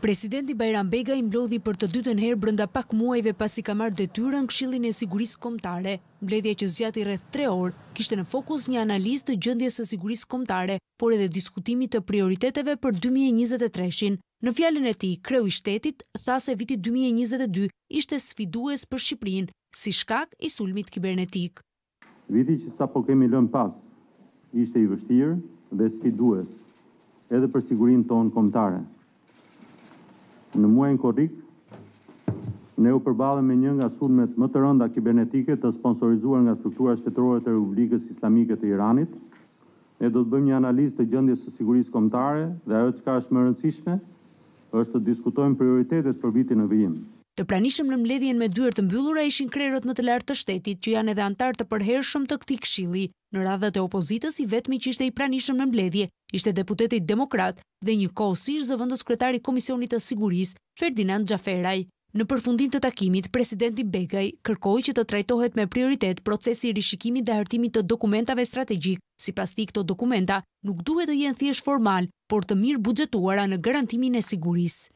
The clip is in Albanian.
Presidenti Bajram Begaj mblodhi për të dytën herë brenda pak muajve pasi ka marrë detyrën Këshillin e Sigurisë Kombëtare. Mbledhja që zgjati rreth 3 orë kishte në fokus një analizë të gjendjes së sigurisë kombëtare, por edhe diskutimi të prioriteteve për 2023-shin. Në fjalën e tij, kreu i shtetit tha se viti 2022 ishte sfidues për Shqipërinë si shkak i sulmit kibernetik. Viti që sapo kemi lënë pas ishte i vështirë dhe sfidues edhe për sigurinë tonë kombëtare. Në muajin korrik, ne u përballëm me një nga sulmet më të rënda kibernetike të sponsorizuar nga struktura shtetërore të Republikës Islamike të Iranit. Ne do të bëjmë një analizë të gjendjes së sigurisë kombëtare dhe ajo çka është më e rëndësishme është të diskutojmë prioritetet për vitin në vijim. Të pranishëm në mbledhjen me dyert të mbyllura ishin krerët më të lartë të shtetit, që janë edhe antar të përhershëm të këtij këshilli. Në radhët e opozitës, i vetmi që ishte i pranishëm në mbledhje ishte deputeti demokrat dhe njëkohësisht zëvendës kryetari i Komisionit të Sigurisë, Ferdinand Xhaferaj. Në përfundim të takimit, presidenti Begaj kërkoi që të trajtohet me prioritet procesi i rishikimit dhe hartimit të dokumentave strategjik. Sipas tij, këto dokumenta nuk duhet të jenë thjesht formal, por të mirë buxhetuara në garantimin e sigurisë.